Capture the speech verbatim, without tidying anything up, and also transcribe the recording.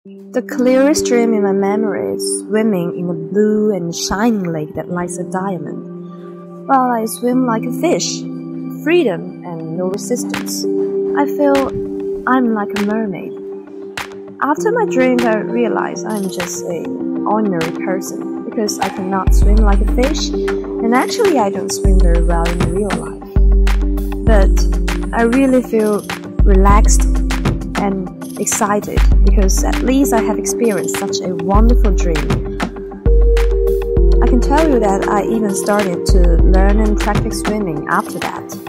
The clearest dream in my memory is swimming in a blue and shining lake that lights a diamond. While I swim like a fish, freedom and no resistance. I feel I'm like a mermaid. After my dream, I realize I'm just an ordinary person because I cannot swim like a fish, and actually I don't swim very well in real life. But I really feel relaxed and excited because at least I have experienced such a wonderful dream. I can tell you that I even started to learn and practice swimming after that.